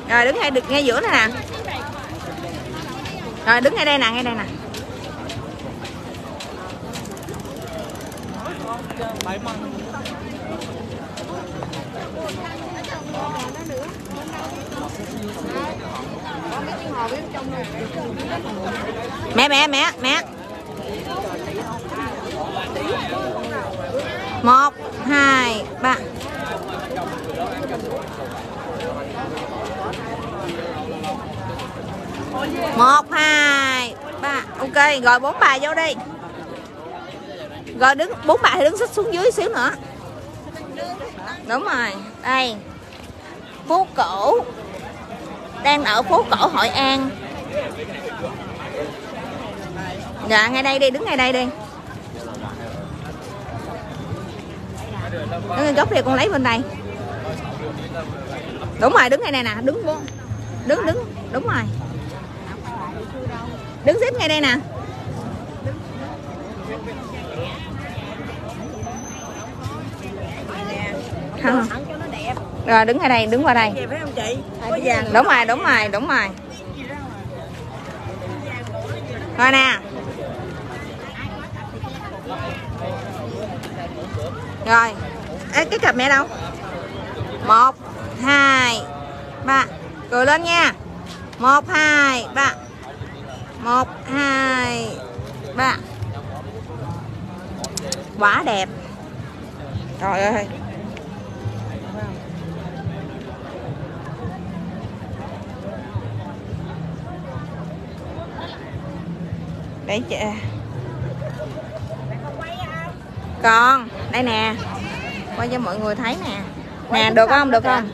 Rồi đứng ngay giữa này nè. Rồi đứng ngay đây nè, ngay đây nè. Mẹ. 1, 2, 3. Một, hai, ba. Ok, rồi 4 bà vô đi. Rồi đứng 4 bà thì đứng xích xuống dưới xíu nữa. Đúng rồi. Đây. Phố cổ. Đang ở phố cổ Hội An. Dạ, ngay đây đi, đứng ngay đây đi. Đứng góc đi, con lấy bên đây. Đúng rồi, đứng ngay đây nè, đứng, đúng rồi. Đứng xếp ngay đây nè. Không. Rồi đứng ngay đây, đứng qua đây. Đúng rồi. Rồi nè. Rồi. Ê, cái cặp mẹ đâu? 1, 2, 3. Cười lên nha. 1, 2, 3. 1, 2, 3. Quá đẹp. Trời ơi. Đấy chị. Con, đây nè. Quay cho mọi người thấy nè. Nè, được không? Được không?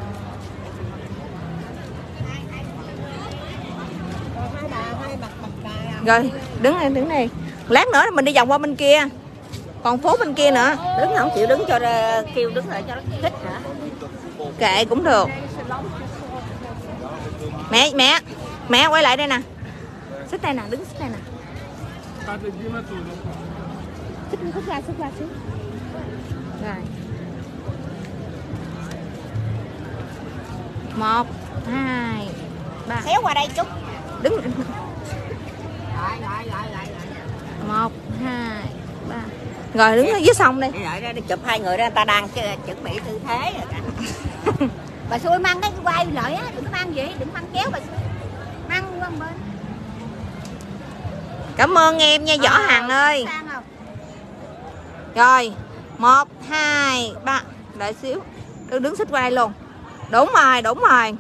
Rồi, đứng đây. Lát nữa mình đi vòng qua bên kia. Còn phố bên kia nữa. Đứng không chịu đứng cho kêu đứng lại cho nó thích hả? Kệ cũng được. Mẹ quay lại đây nè. Xích đây nè, đứng xích đây nè. Xích ra xíu. Rồi. 1, 2, 3. Xéo qua đây chút. Đứng. Lại. 1, 2, 3. Rồi đứng ở dưới sông đi. Đi chụp hai người đó, người ta đang chuẩn bị tư thế rồi. Bà xui mang cái quay lợi á, đừng mang gì, đừng mang kéo bà xui. Mang qua bên. Cảm ơn em nha Võ Hằng ơi. Rồi 1, 2, 3. Đợi xíu. Đứng xích qua đây luôn. Đúng rồi.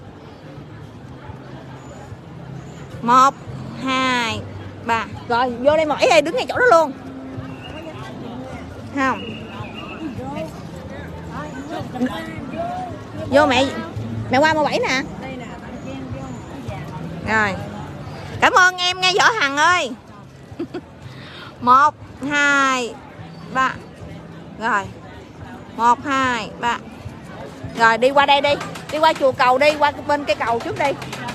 1, 2, 3. Rồi vô đây mỏi đây, đứng ngay chỗ đó luôn. Không. Vô mẹ qua màu 7 nè. Rồi. Cảm ơn em nghe Võ Hằng ơi. 1, 2, 3. Rồi. 1, 2, 3. Rồi đi qua đây đi. Đi qua chùa Cầu đi, qua bên cây cầu trước đi.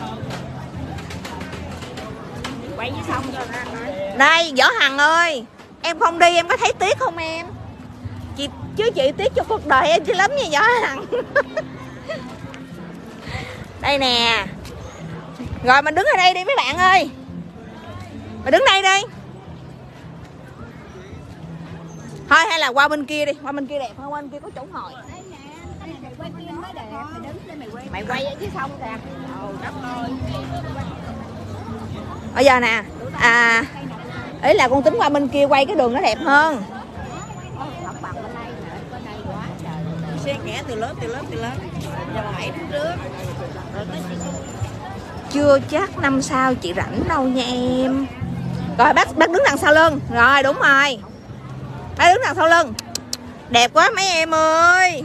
Quay với xong rồi ra nói. Đây Võ Hằng ơi, em không đi em có thấy tiếc không em? Chứ chị tiếc cho cuộc đời em chứ lắm nha Võ Hằng. Đây nè. Rồi mình đứng ở đây đi mấy bạn ơi. Mình đứng đây đi. Thôi hay là qua bên kia đi, qua bên kia đẹp hơn, qua bên kia có chỗ ngồi. Mày quay ở dưới sông kìa. Bây giờ nè. Ý là con tính qua bên kia quay cái đường nó đẹp hơn. Xe kẻ từ lớp. Giờ mày đứng trước. Chưa chắc năm sau chị rảnh đâu nha em. Rồi bác đứng đằng sau lưng. Rồi đúng rồi. Bác đứng đằng sau lưng. Đẹp quá mấy em ơi.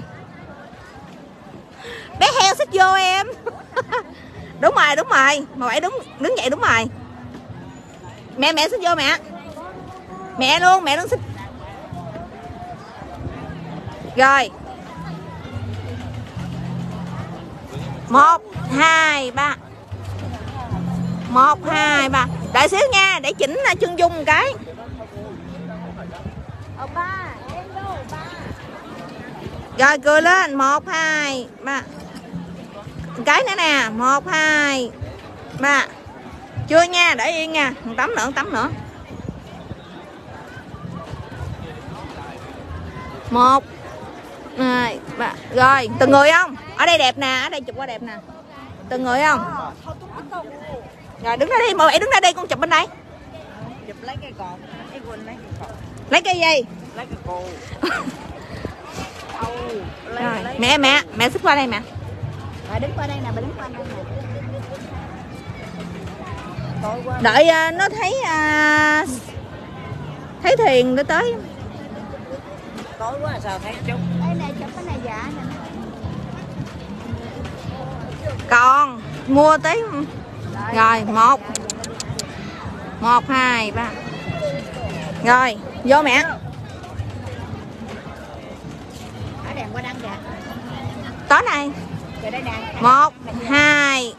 Bé heo xích vô em. Đúng rồi. Mà phải đứng dậy đúng rồi. Mẹ xích vô mẹ. Mẹ luôn, mẹ đứng xích. Rồi. 1, 2, 3. 1, 2, 3. Đợi xíu nha, để chỉnh chân dung một cái. Rồi cười lên. 1, 2, 3. cái nữa nè. 1 2 3. Chưa nha, để yên nha. Một tấm nữa, một tấm nữa. 1 2 3. Rồi, từng người không? Ở đây đẹp nè, ở đây chụp qua đẹp nè. Từng người không? Rồi đứng ra đi, mọi bạn đứng ra đây, con chụp bên đây. Chụp lấy cái cột, lấy quên lấy cái cột. Lấy cái gì? Lấy cái cô. Rồi, mẹ xích qua đây mẹ. Bà đứng qua đây nè, bà đứng qua đây nè. Đợi nó thấy thấy thuyền nó tới. Tối quá sao thấy chút. Đây nè, chụp cái này dạ nè. Còn mua tới. Rồi, 1 2 3. Rồi, vô mẹ. Ở đèn qua đăng kìa. Tối này. 1 2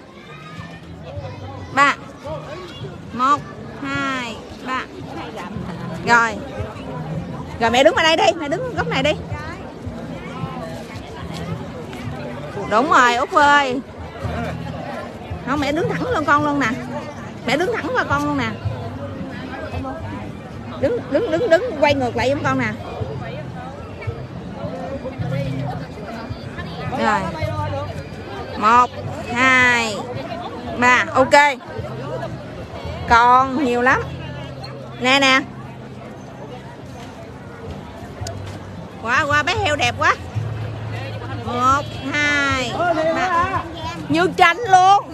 3. 1 2 3. Rồi. Rồi mẹ đứng vào đây đi, mẹ đứng góc này đi. Đúng rồi Út ơi. Không, mẹ đứng thẳng lên con luôn nè. Mẹ đứng thẳng qua con luôn nè. Đứng quay ngược lại với con nè. Rồi. 1 2 3. Ok. Còn nhiều lắm. Nè. Qua bé heo đẹp quá. 1 2 3. Như tranh luôn.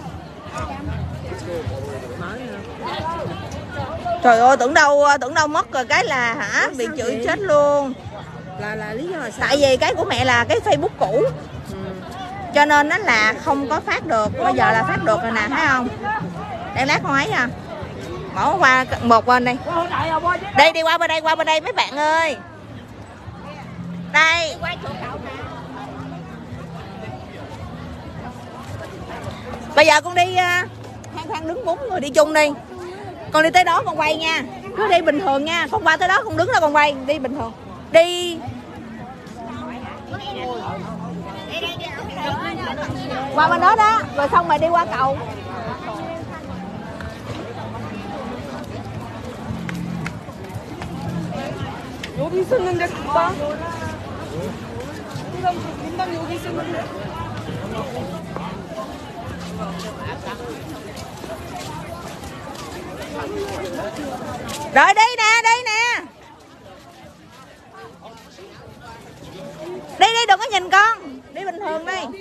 Trời ơi, tưởng đâu mất rồi cái là hả, bị chửi chết luôn. Là lý do là sao? Tại vì cái của mẹ là cái Facebook cũ. Cho nên nó là không có phát được. Bây giờ là phát được rồi nè, thấy không? Để lát con ấy nha. Bỏ qua một bên đi. Đi qua bên đây mấy bạn ơi. Đây. Bây giờ con đi khoan đứng 4 người đi chung đi. Con đi tới đó con quay nha. Cứ đi bình thường nha. Con qua tới đó con đứng đó con quay. Đi bình thường. Đi. Qua bên đó đó. Rồi xong rồi đi qua cầu. 여기 있었는데 금방. 금방 여기 있었는데. Rồi đi nè. Đi đừng có nhìn con. Đi bình thường đi.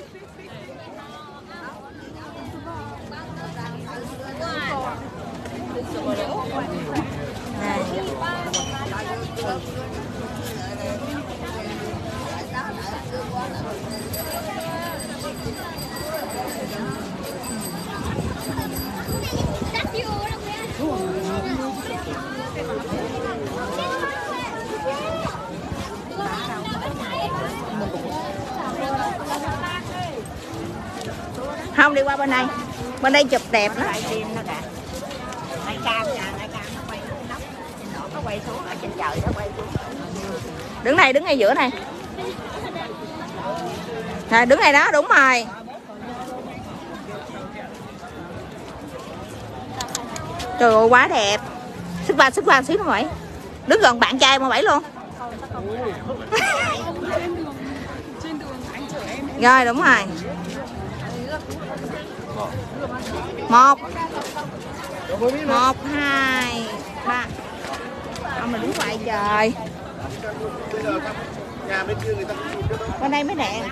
Không, đi qua bên này. Bên đây chụp đẹp lắm. Nãy cam nó quay nóc, nó quay xuống ở trên trời nó quay xuống. Đứng ngay giữa này. Rồi, đứng này đó, đúng rồi. Trời ơi quá đẹp. Sức qua xíu nữa Bảy. Đứng gần bạn trai mà Bảy luôn. Rồi đúng rồi. 1 2 3. Ông mà đứng ngoài trời. Bên đây mới đẹp.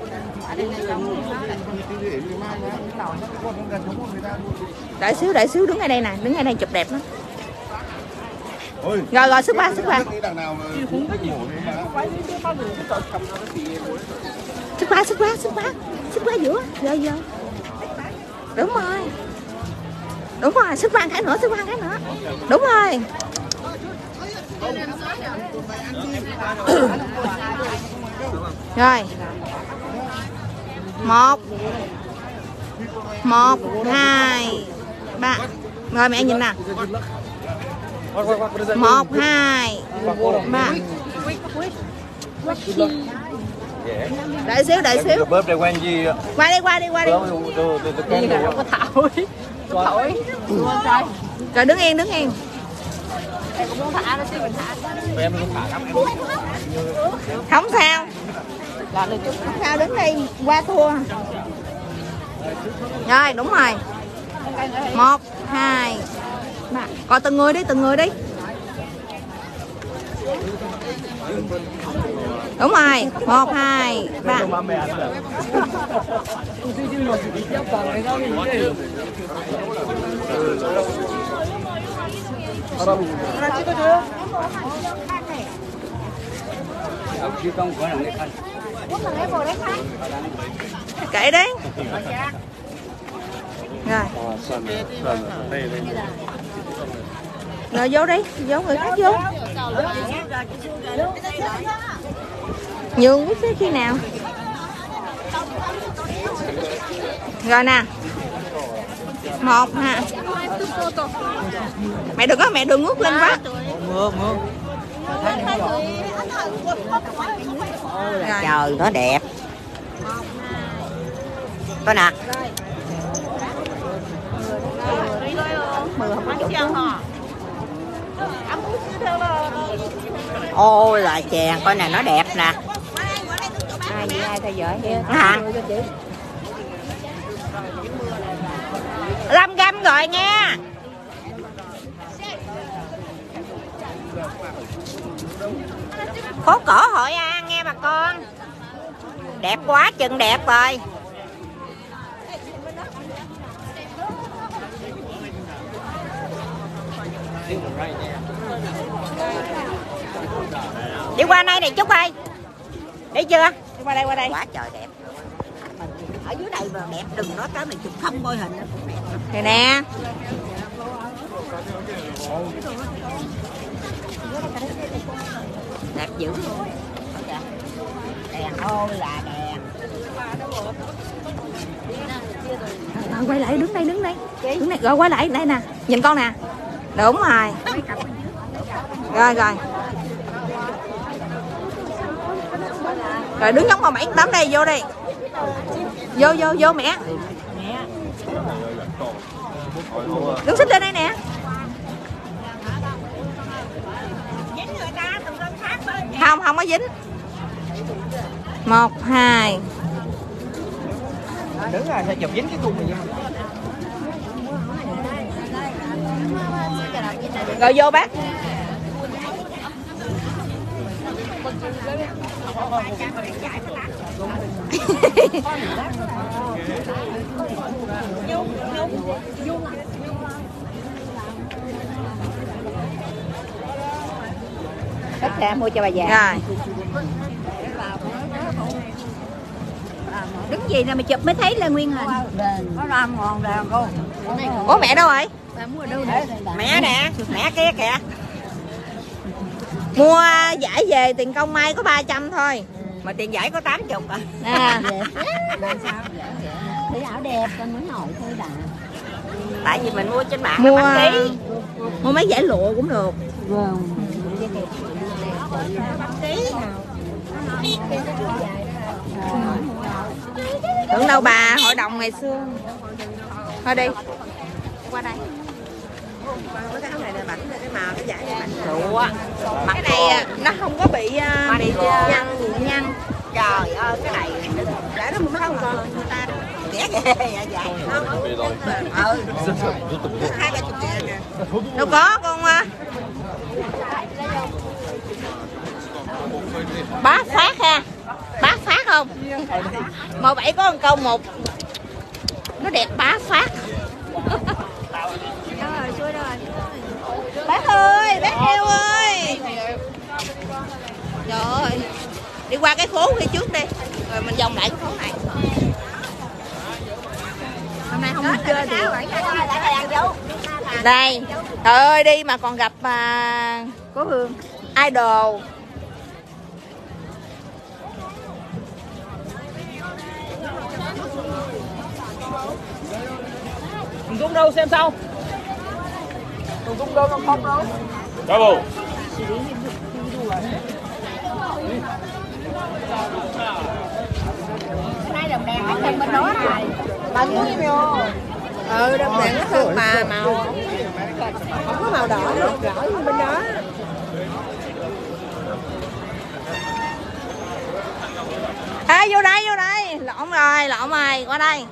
Đợi xíu đứng ngay đây nè, đứng ngay đây chụp đẹp lắm. Rồi sức qua. Sức qua giữa. Giờ. Đúng rồi, sức qua cái nữa. Đúng rồi. Rồi. 1 2 3. Rồi mẹ nhìn nè. 1 2 3. Đợi xíu. Bớt để quen gì? Qua đi. Không có thổi. Thổi. Rồi đứng yên. Em cũng muốn thả nó xíu mình thả. Em không thả lắm. Không sao. Không sao, đứng đây qua thua. Rồi, đúng rồi. 1, 2, 3. Coi từng người đi. Đúng rồi. 1, 2, 3. Kệ đi. Rồi. Rồi vô đi, vô người khác vô. Nhường biết tới khi nào. Rồi nè. 1, 2. Mẹ đừng ngước lên quá. Mưa. Trời nó đẹp. Coi nè. Ôi là chèn, coi nè nó đẹp nè. Ai theo dõi Hả? 5 gram rồi nha. Phố cổ Hội An nghe bà con. Đẹp quá chừng đẹp rồi. Đi qua đây này Trúc ơi. Đi chưa? Đi qua đây. Quá trời đẹp. Ở dưới đây mà đẹp, đừng nói tới mình chụp không môi hình. Đây nè. Đẹp dữ luôn. Đèn ôi là đèn. Rồi quay lại, đứng đây. Đứng này, rồi quay lại đây nè. Nhìn con nè. Đúng rồi. Rồi. Rồi đứng giống mà 7-8 đây, vô đi. Vô mẹ. Đứng xích lên đây nè. Không có dính. 1, 2. Đứng rồi sao chụp dính cái cung này vậy? Rồi vô bác. Tất cả mua cho bà già. Rồi. Đứng gì nè mày chụp mới thấy là nguyên hình. Nó làm ngon đàn cô. Ủa mẹ đâu rồi? Mẹ nè, mẹ kia kìa. Mua giải về tiền công may có 300 thôi. Mà tiền giải có 80 à. À. Thấy áo đẹp con muốn hỏi thôi đã. Tại vì mình mua trên mạng Mua mua mấy giải lụa cũng được. Vâng. Tưởng đâu bà hội đồng ngày xưa. Thôi đi. Qua đây. Cái áo này là bảnh, cái màu cái giải này bảnh Lụa. Cái này nó không có bị nhăn. Trời ơi cái này để nó không còn người ta vẽ ghê vậy không? 2-30 ngàn nè. Đâu có con. Bá phát ha. Bá phát không? Mà 7 có một câu một. Nó đẹp bá phát. Bác ơi, bác heo ơi. Trời ơi. Đi qua cái phố kia trước đi. Rồi mình vòng lại cái phố này. Hôm nay không đi chơi được. Đây. Trời ơi đi mà còn gặp Cố Hương idol. Thằng Dũng đâu xem sau. Thằng Dũng đâu không đâu. Bravo. đèn bên đó này. Bà muốn gì mèo? Ừ, đèn nó hơn mà màu không có màu đỏ đâu, đỏ như bên đó. Ê, vô đây, lộn rồi, qua đây.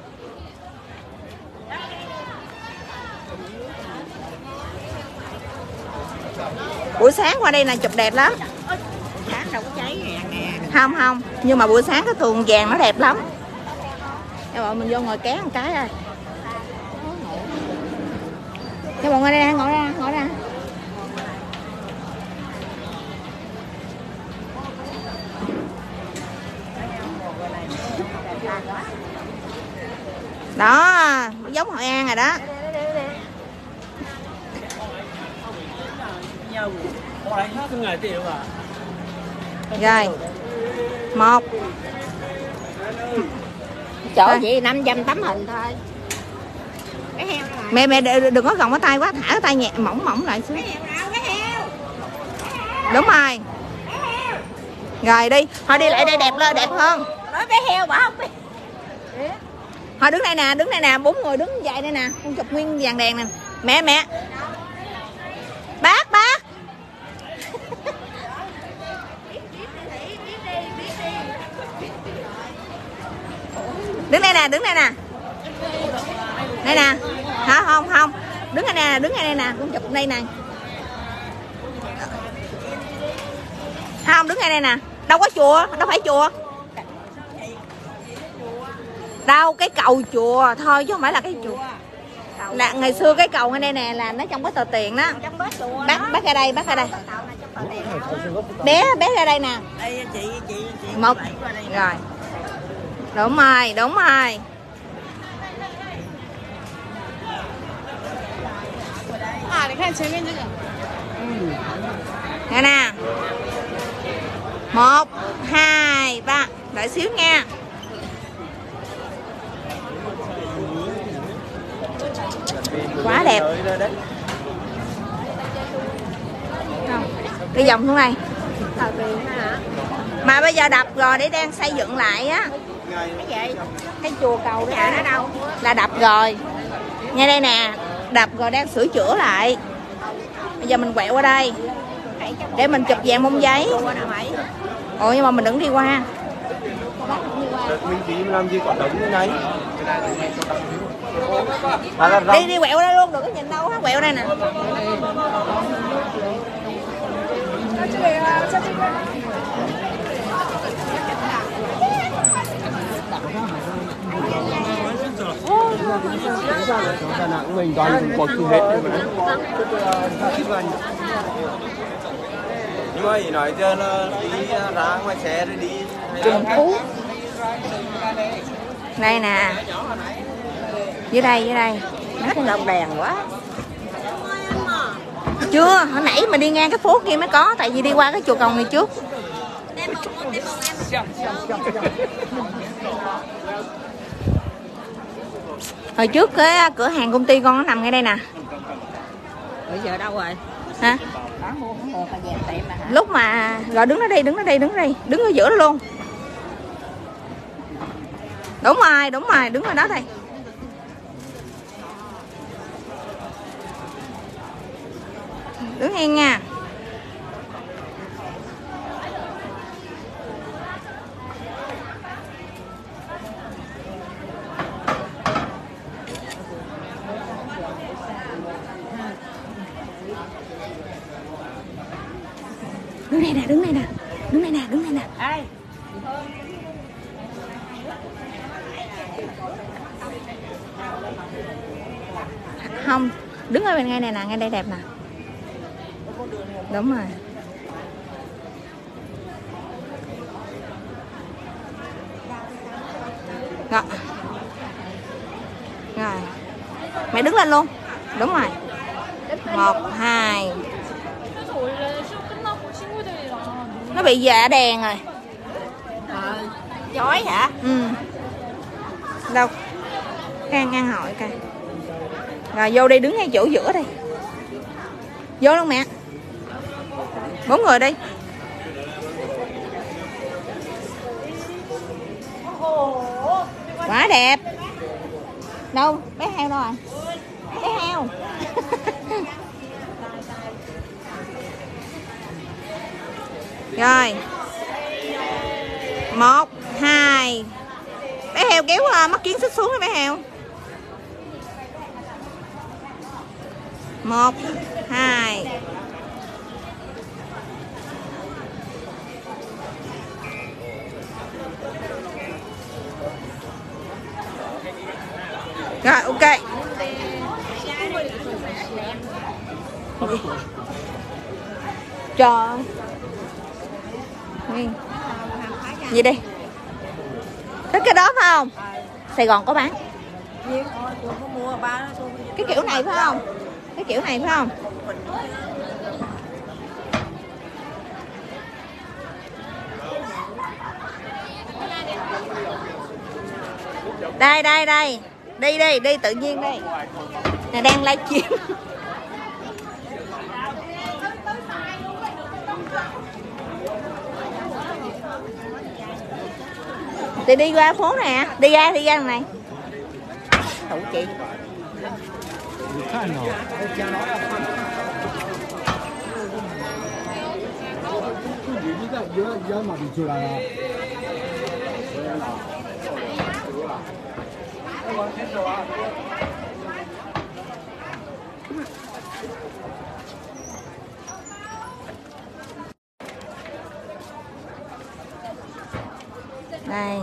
Buổi sáng qua đây là chụp đẹp lắm. Sáng đâu có cháy vàng nè. Không, nhưng mà buổi sáng cái tường vàng nó đẹp lắm. Các bạn mình vô ngồi ké một cái rồi. Các bạn ngồi đây, ngồi ra. Đó, giống Hội An rồi đó. Rồi 1 Chỗ chị 500 tấm hình thôi. Cái heo này. Mẹ đừng có gồng cái tay quá, thả cái tay nhẹ mỏng lại xuống. Cái heo. Đúng rồi. Rồi đi, thôi đi lại đây đẹp hơn. Nói cái heo bà không biết. Thôi đứng đây nè, 4 người đứng vậy đây nè, con chụp nguyên vàng đèn nè. Mẹ. Bác. Đứng đây nè. Đây nè. Hả không. Đứng đây nè, con chụp đây nè. Không, đứng đây nè. Đâu có chùa, đâu phải chùa. Đâu, cái cầu chùa thôi chứ không phải là cái chùa. Là ngày xưa cái cầu ngay đây nè là nó trong cái tờ tiền đó. Bác ra đây. Bé ra đây nè. Một. Rồi. Đúng rồi. Nè nè. 1, 2, 3. Đợi xíu nha. Quá đẹp. Không. Đi vòng xuống đây. Mà bây giờ đập rồi để đang xây dựng lại á. Cái chùa cầu đó ở đâu? Là đập rồi. Ngay đây nè, đập rồi đang sửa chữa lại. Bây giờ mình quẹo qua đây để mình chụp vàng bông giấy. Ồ, nhưng mà mình đừng đi qua. Mình chỉ làm gì có đống như này. Đi quẹo đây luôn, đừng có nhìn đâu hết, quẹo đây nè. Mình toàn quật hết rồi mà. Nhưng mà gì nói cho nó đi ra ngoài xe rồi đi. Trùng Phú. Đây nè. Dưới đây. Nó cái lồng đèn quá. Chưa, hồi nãy mình đi ngang cái phố kia mới có, tại vì đi qua cái chùa cầu này trước. Hồi trước cái cửa hàng công ty con nó nằm ngay đây nè. Bây giờ đâu rồi? Hả? Lúc mà rồi đứng ở đây, đứng ở giữa đó luôn. Đúng rồi, đứng ở đó đây. Đứng yên nha. Đứng đây nè. Ê. Không, đứng ở bên ngay này nè, ngay đây đẹp nè. Đúng rồi. Rồi. Mày đứng lên luôn. Đúng rồi. 1, 2. Nó bị dạ đèn rồi. Chói hả? Ừ. Đâu? Ăn hội coi. Rồi vô đi, đứng ngay chỗ giữa đi. Vô luôn mẹ. 4 người đi. Quá đẹp. Đâu bé heo đâu rồi? Bé heo. Rồi 1, 2. Bé heo kéo mắt kiến xích xuống đi bé heo. 1, 2. Rồi ok. Trời. Gì đi? Thích cái đó phải không? Sài Gòn có bán. Cái kiểu này phải không? Cái kiểu này phải không? Đây đây đây. Đi đi, đi tự nhiên đi. Nè đang livestream. Thì đi qua phố nè, đi ra đằng này. Thủ chị. Đây.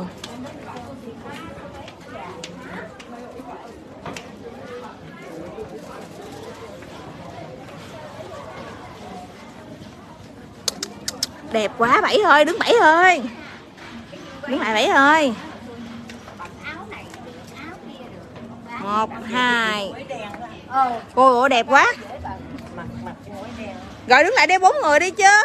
Đẹp quá Bảy ơi, đứng Bảy ơi. Đứng lại Bảy ơi. 1, 2. Cô ơi đẹp quá. Rồi đứng lại đây 4 người đi chứ.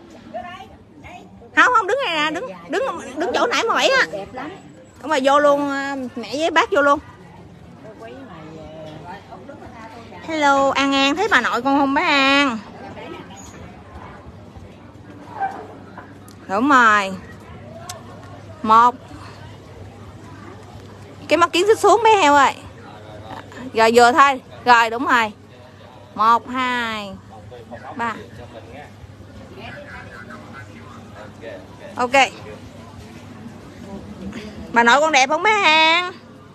Không không đứng này nè, đứng chỗ nãy mà Bảy á. Không mà vô luôn, mẹ với bác vô luôn. Hello An An, thấy bà nội con không bé An? Đúng rồi. 1. Cái mắt kiến xích xuống bé heo ơi. Rồi vừa thôi. Rồi đúng rồi. 1, 2, 3. Ok. Bà nội con đẹp không bé An?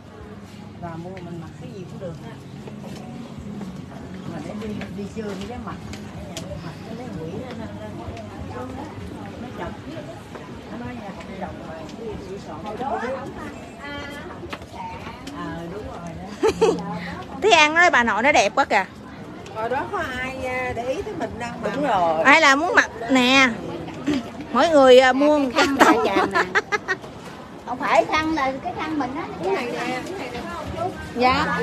Thấy An nói bà nội nó đẹp quá kìa. Rồi đó có ai để ý tới mình đâu mà. Đúng rồi. Ai là muốn mặc nè. Mỗi người mua một khăn đại tràm nè. Không phải khăn là cái khăn mình á. Cái này nè. Dạ.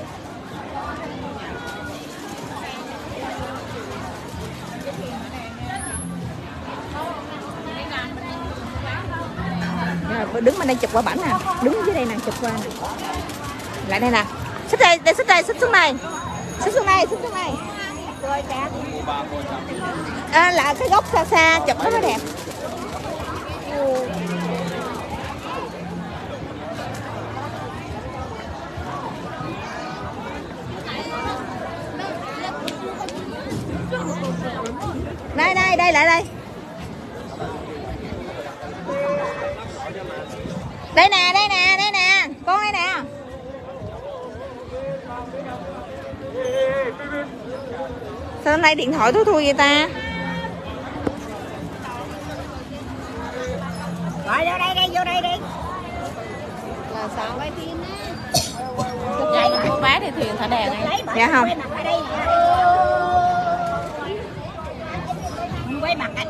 Rồi, đứng bên đây chụp qua bảnh nè. Đứng dưới đây nè, chụp qua nè. Lại đây nè. Xích đây, xích đây, xích xuống đây. Xích xuống đây, xích xuống đây. Là cái góc xa xa chụp nó mới đẹp. Đây đây, đây lại đây. Đây nè, đây nè, đây nè. Con đây nè. Sao hôm nay điện thoại thua vậy ta? Rồi vô đây đi, vô đây đi. Là sao quay phim á. Chạy đi mua vé thì thuyền thả đèn này. Dạ không? Quay mặt anh.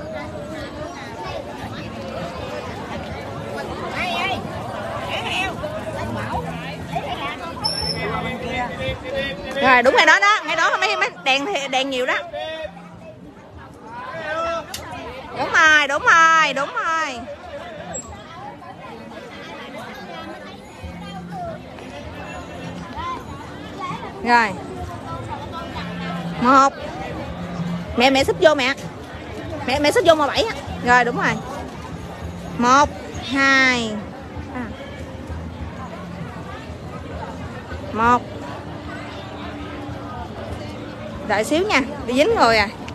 Đây ơi. Để heo. Mẫu. Rồi đúng rồi đó đó, ngay đó mấy đèn nhiều đó. Đúng rồi, đúng rồi, đúng rồi. Rồi. 1. Mẹ xích vô mẹ. Mẹ xích vô mà 7 á. Rồi đúng rồi. 1, 2, 3. 1. Đợi xíu nha, bị dính rồi à.